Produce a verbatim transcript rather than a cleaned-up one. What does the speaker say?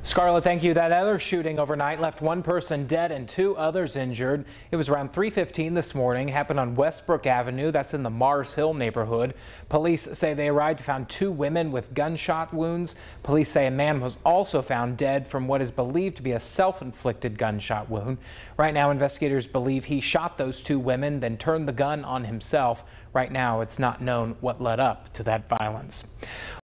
Scarlett, thank you. That other shooting overnight left one person dead and two others injured. It was around three fifteen this morning. Happened on Westbrook Avenue. That's in the Mars Hill neighborhood. Police say they arrived and found two women with gunshot wounds. Police say a man was also found dead from what is believed to be a self-inflicted gunshot wound. Right now, investigators believe he shot those two women, then turned the gun on himself. Right now, it's not known what led up to that violence.